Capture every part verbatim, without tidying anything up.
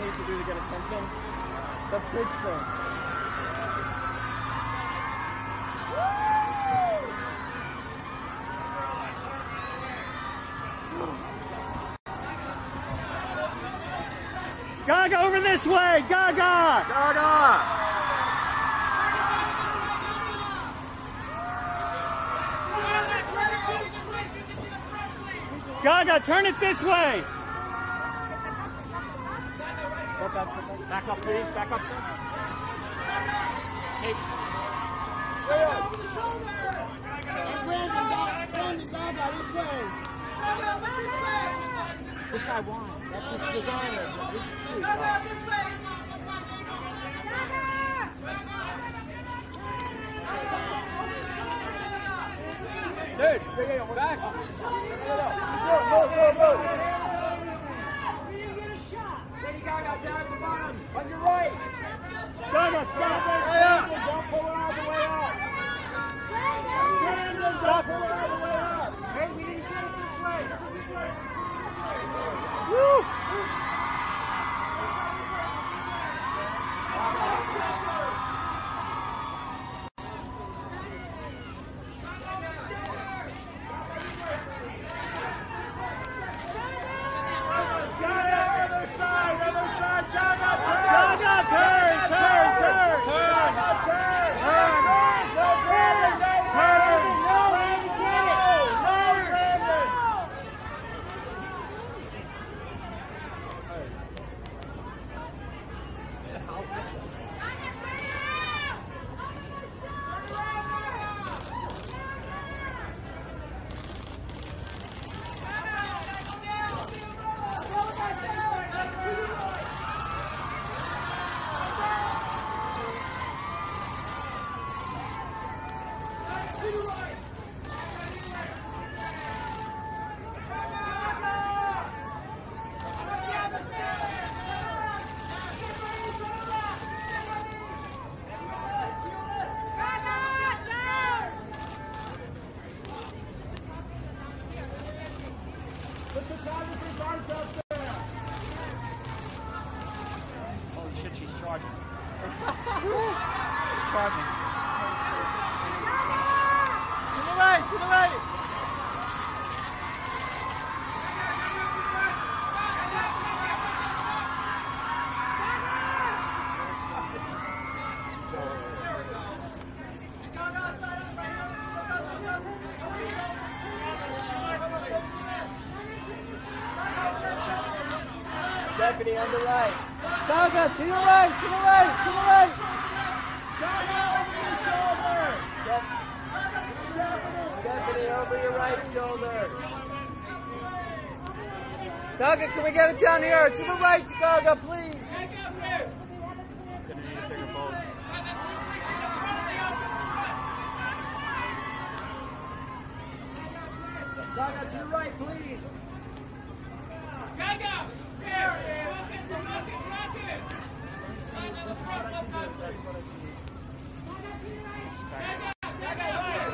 need to do to get attention? The big thing. Gaga, over this way! Gaga! Gaga! Gaga, turn it this way! Back up, please. Back up, sir. Hey. This guy won. That's his designer. Dude, we're back. Move, move, move. Gaga, down at the bottom. On your right. Gaga, stop there. Hey, don't pull it all the way up. Stop pulling it all the way up. Hey, we need to get it this way. This way. Woo! Holy shit, she's charging. She's charging. To the right, to the right! Deputy on the right. Gaga, to your right, to the right, to the right! Gaga, over your shoulder. Deputy, over your right shoulder. Gaga, can we get it down here? To the right, Gaga, please! Gonna need a bigger boat. Gaga, to your right, please. Gaga! Here! Rocket, rocket, rocket! Gaga, the front, the front! Gaga! Gaga, right!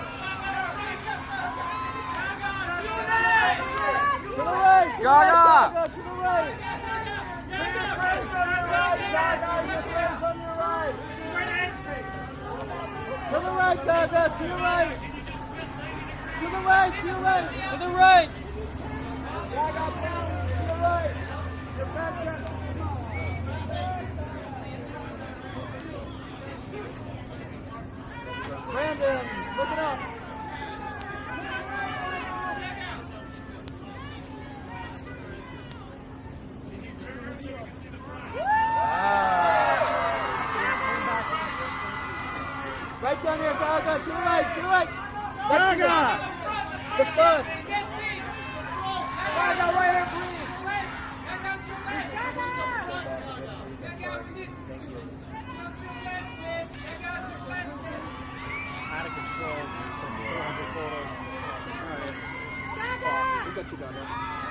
To the right, to the Gaga! right, Gaga, to the right! Bring your face on your right, Gaga, your face on your right. To the right, Gaga, to your right! To the right, to your right, to the right! Gaga, down to the right. Your back down. Brandon, look it up! Right down here, Gaga, to the right, to the right! Let's see Gaga! it. The front! Gaga, right here, please. Out of control. four hundred photos. Alright. We got you, Gaga.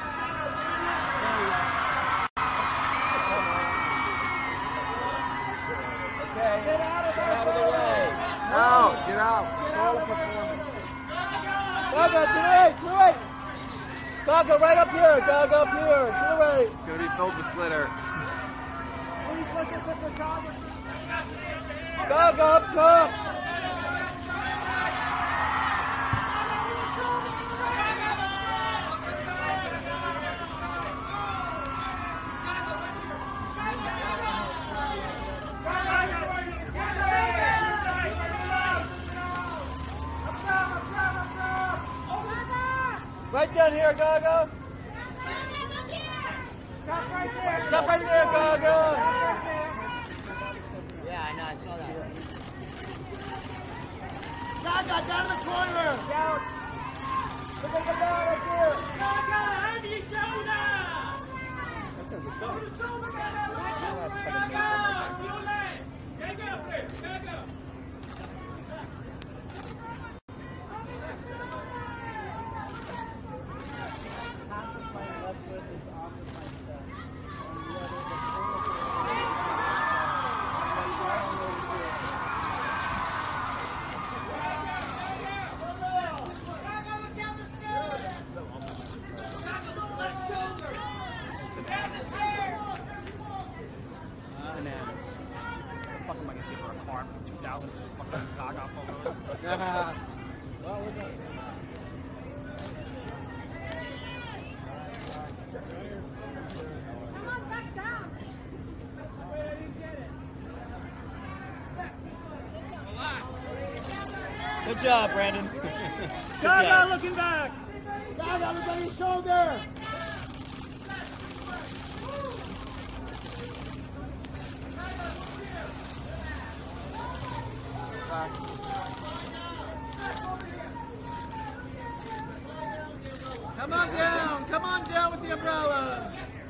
Okay. Get out of, get out of the way. Out. Get out. Full performance. Gaga, to the right, to the right! Gaga, right up here, Gaga, up here, to the right! It's going to be filled with glitter. Go, go up top. Right down here, Gaga. Stop right there. Stop right there, Gaga. Yeah, I know, I saw that. Gaga, down in the corner. Shout. Look at the ball right there. Gaga, hand your shoulder. That's a good stuff. Good job, Brandon. Good Gaga, job. looking back. Gaga, look on your shoulder. Come on down. Come on down with the umbrella.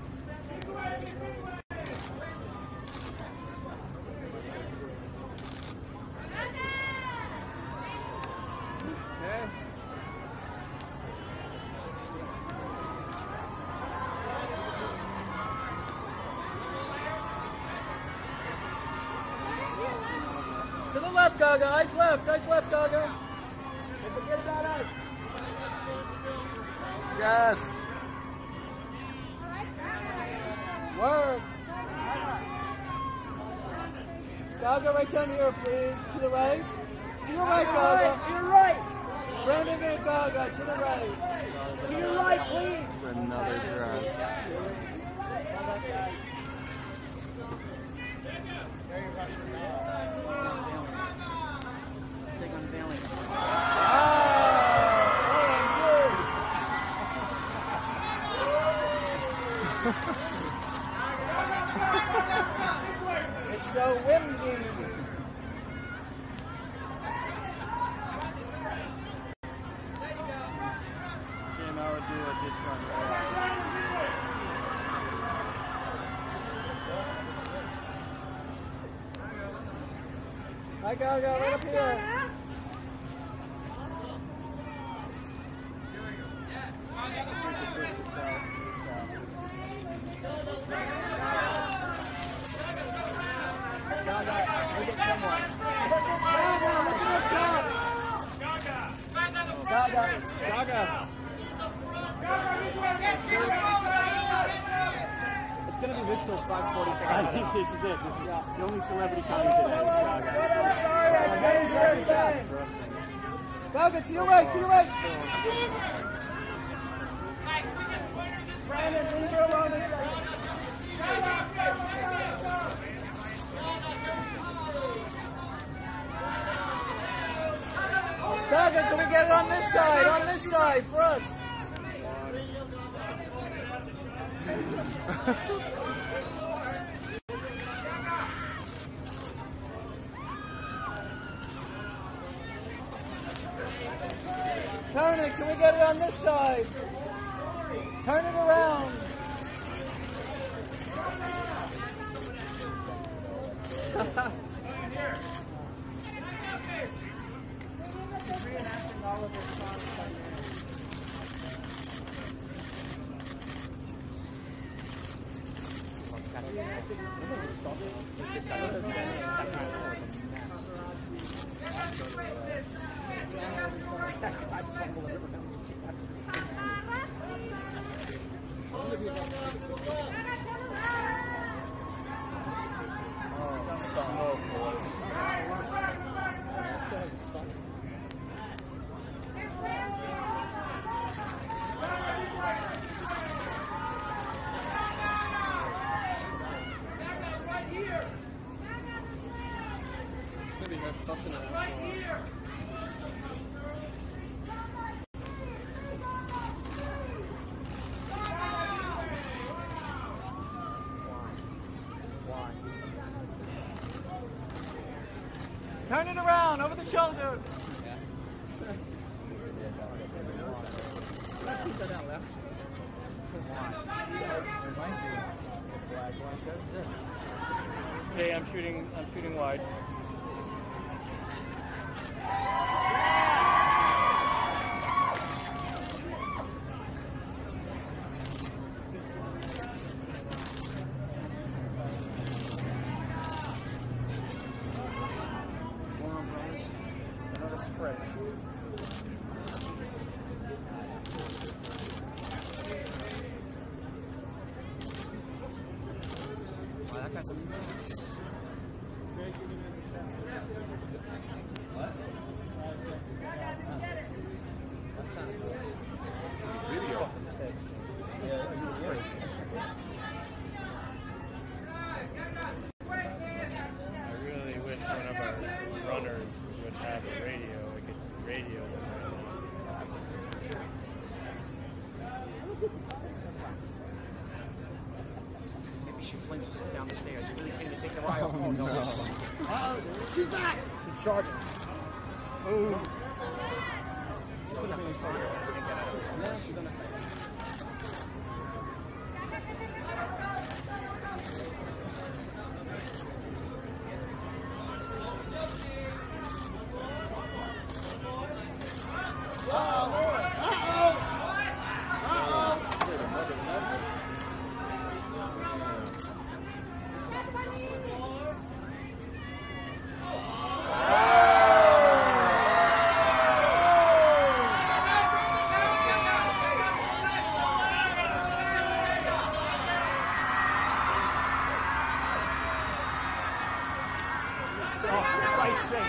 To the left, Gaga. Eyes left. Eyes left, Gaga. Don't forget about us. Yes. Word. Gaga, right down here, please. To the right. To your right, Gaga. To your right. Brandon and Gaga, to the right. To your right, please. Another dress. Big unveiling. It's so whimsy. Jim, I would do a good front row. Hi, Gaga, right up here. Gaga, look at the top. Gaga. Gaga. It's going to be this till five forty-five. I think this is it. This is the only celebrity coming today. Is Gaga. Gaga, to your right, to your right. Brandon, leave her alone a second. Gaga, can we get it on this side? On this side, for us. Turn it, can we get it on this side? Turn it around. This guy's a mess. That guy was a mess. That guy fumbled everything. fussing around. Right here. Turn it around, over the shoulder. Okay, I'm shooting. I'm shooting wide. Wow, that guy's a mess. What? That's kind of cool. Video. Yeah, it's great. I really wish one of our runners would have a radio. We could radio them. Maybe she flings herself down the stairs. You really can't take the eye off. Oh, no. Uh-oh, she's back. She's charging. Ooh. So was that this car? Yeah, she's gonna fight. Hit another level. Oh, Christ's sake.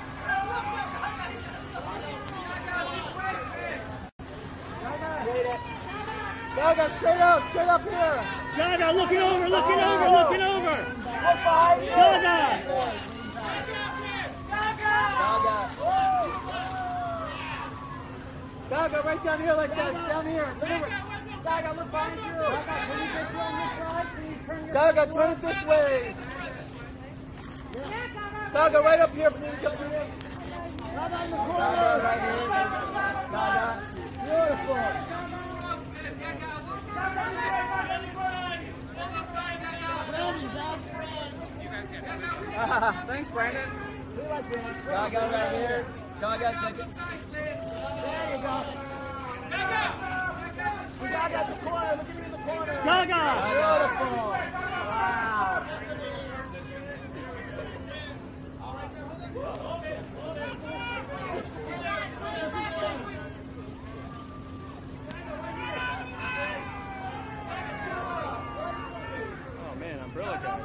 Gaga, straight up, straight up here. Gaga, looking over, looking over, looking over. Look behind you. Gaga. Gaga, right down here like that, down here. Gaga, look behind you. Gaga, can you get you on this side? Can you turn your Gaga, turn it this way. Gaga, right up here, please, up here. Gaga in the corner. Gaga, right here. Gaga. Beautiful. Thanks, Brandon. We like this. Gaga right here. Gaga, take it. There you go. We got at the corner. Look at me in the corner. Gaga. Beautiful. Wow. This is insane. Oh man, umbrella guys.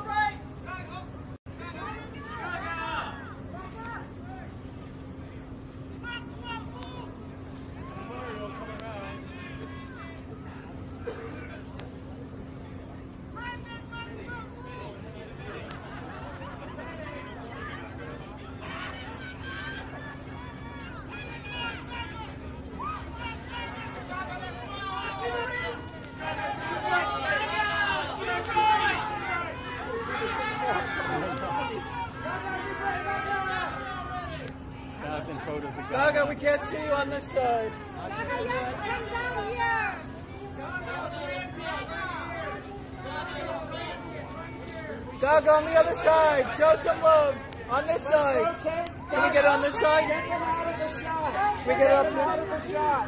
Thousand photos of guys. Gaga, we can't see you on this side. Gaga on the other side. Show some love. On this side. Can we get on this side? Get them out of the shot. Can we get up Get them out here? of the shot.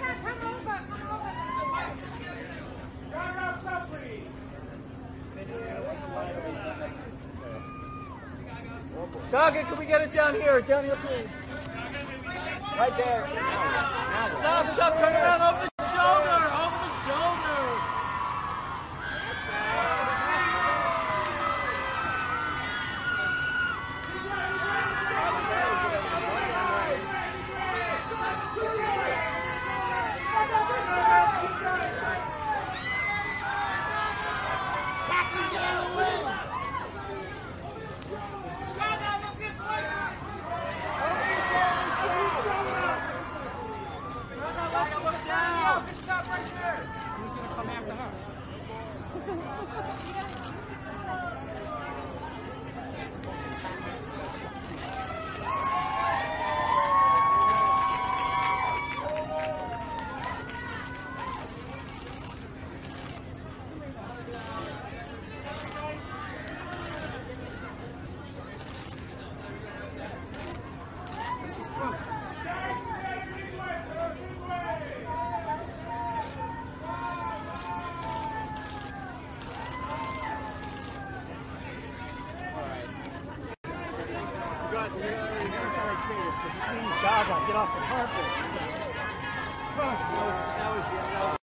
Gaga, can we get it down here? Down here, please. Right there. Stop, stop, turn around over the shoulder, over the shoulder. Gaga, get off the carpet. That was, that was, that was